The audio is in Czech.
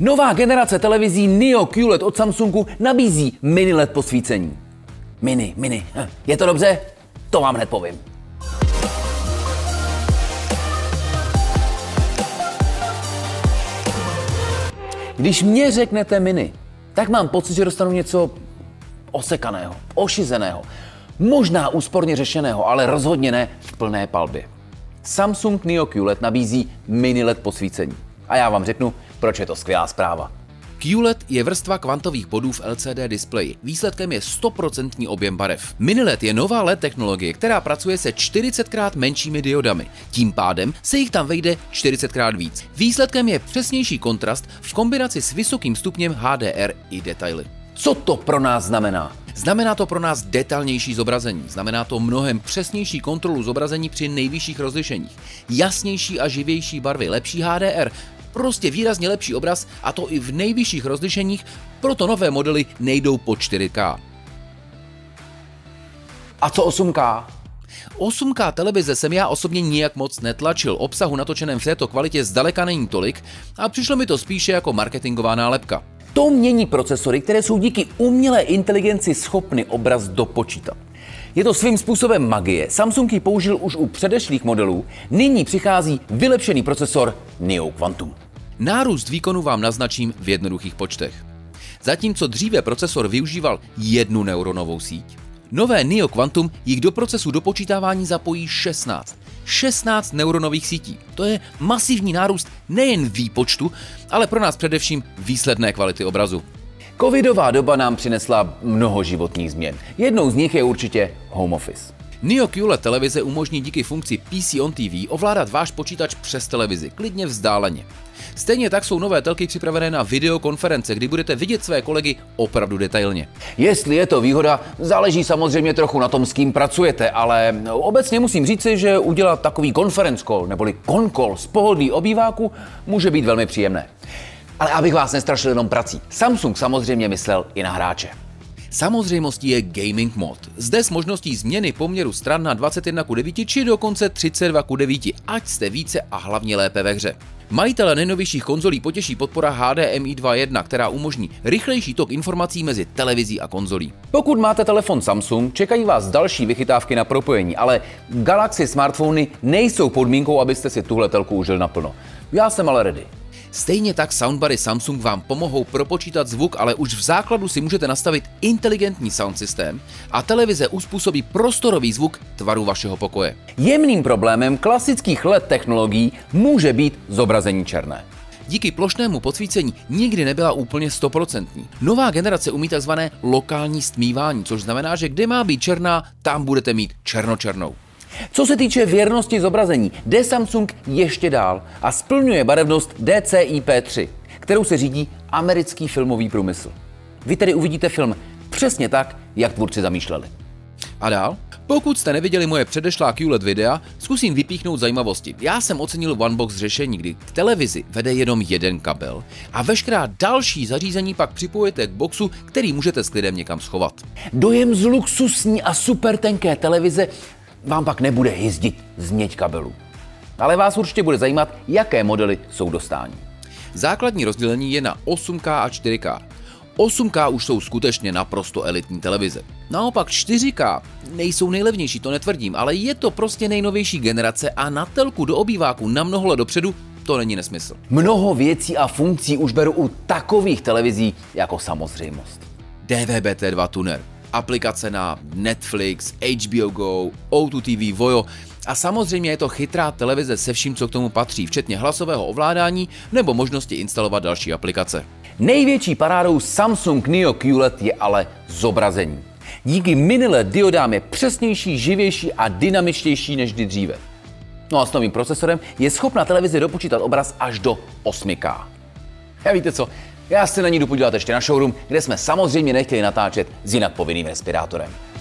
Nová generace televizí Neo QLED od Samsungu nabízí mini LED posvícení. Mini. Je to dobře? To vám hned povím. Když mě řeknete mini, tak mám pocit, že dostanu něco osekaného, ošizeného, možná úsporně řešeného, ale rozhodně ne v plné palbě. Samsung Neo QLED nabízí mini LED posvícení. A já vám řeknu, proč je to skvělá zpráva. QLED je vrstva kvantových bodů v LCD displeji. Výsledkem je 100% objem barev. Mini LED je nová LED technologie, která pracuje se 40krát menšími diodami. Tím pádem se jich tam vejde 40krát víc. Výsledkem je přesnější kontrast v kombinaci s vysokým stupněm HDR i detaily. Co to pro nás znamená? Znamená to pro nás detailnější zobrazení, znamená to mnohem přesnější kontrolu zobrazení při nejvyšších rozlišeních, jasnější a živější barvy, lepší HDR, prostě výrazně lepší obraz, a to i v nejvyšších rozlišeních, proto nové modely nejdou pod 4K. A co 8K? 8K televize jsem já osobně nijak moc netlačil, obsahu natočeném v této kvalitě zdaleka není tolik a přišlo mi to spíše jako marketingová nálepka. To mění procesory, které jsou díky umělé inteligenci schopny obraz dopočítat. Je to svým způsobem magie. Samsung ji použil už u předešlých modelů, nyní přichází vylepšený procesor Neo Quantum. Nárůst výkonu vám naznačím v jednoduchých počtech. Zatímco dříve procesor využíval jednu neuronovou síť, nové Neo Quantum jich do procesu dopočítávání zapojí 16 neuronových sítí. To je masivní nárůst nejen výpočtu, ale pro nás především výsledné kvality obrazu. Covidová doba nám přinesla mnoho životních změn. Jednou z nich je určitě home office. Neo QLED televize umožní díky funkci PC on TV ovládat váš počítač přes televizi, klidně vzdáleně. Stejně tak jsou nové telky připravené na videokonference, kdy budete vidět své kolegy opravdu detailně. Jestli je to výhoda, záleží samozřejmě trochu na tom, s kým pracujete, ale obecně musím říci, že udělat takový conference call neboli con-call z pohodlí obýváku může být velmi příjemné. Ale abych vás nestrašil jenom prací, Samsung samozřejmě myslel i na hráče. Samozřejmostí je gaming mod. Zde s možností změny poměru stran na 21:9 či dokonce 32:9, ať jste více a hlavně lépe ve hře. Majitele nejnovějších konzolí potěší podpora HDMI 2.1, která umožní rychlejší tok informací mezi televizí a konzolí. Pokud máte telefon Samsung, čekají vás další vychytávky na propojení, ale Galaxy smartfony nejsou podmínkou, abyste si tuhle telku užil naplno. Já jsem ale ready. Stejně tak soundbary Samsung vám pomohou propočítat zvuk, ale už v základu si můžete nastavit inteligentní sound systém a televize uspůsobí prostorový zvuk tvaru vašeho pokoje. Jemným problémem klasických LED technologií může být zobrazení černé. Díky plošnému podsvícení nikdy nebyla úplně 100%. Nová generace umí tzv. Lokální stmívání, což znamená, že kde má být černá, tam budete mít černočernou. Co se týče věrnosti zobrazení, jde Samsung ještě dál a splňuje barevnost DCI-P3, kterou se řídí americký filmový průmysl. Vy tedy uvidíte film přesně tak, jak tvůrci zamýšleli. A dál? Pokud jste neviděli moje předešlá QLED videa, zkusím vypíchnout zajímavosti. Já jsem ocenil OneBox řešení, kdy k televizi vede jenom jeden kabel a veškerá další zařízení pak připojujete k boxu, který můžete s klidem někam schovat. Dojem z luxusní a super tenké televize vám pak nebude hyzdit změť kabelů. Ale vás určitě bude zajímat, jaké modely jsou dostání. Základní rozdělení je na 8K a 4K. 8K už jsou skutečně naprosto elitní televize. Naopak 4K nejsou nejlevnější, to netvrdím, ale je to prostě nejnovější generace a na telku do obýváku na mnoho let dopředu to není nesmysl. Mnoho věcí a funkcí už beru u takových televizí jako samozřejmost. DVB-T2 tuner, aplikace na Netflix, HBO Go, O2 TV, Voyo a samozřejmě je to chytrá televize se vším, co k tomu patří, včetně hlasového ovládání nebo možnosti instalovat další aplikace. Největší parádou Samsung Neo QLED je ale zobrazení. Díky mini LED diodám je přesnější, živější a dynamičtější než kdy dříve. No a s novým procesorem je schopna televize dopočítat obraz až do 8K. A víte co? Já se na ní jdu podívat ještě na showroom, kde jsme samozřejmě nechtěli natáčet s jinak povinným respirátorem.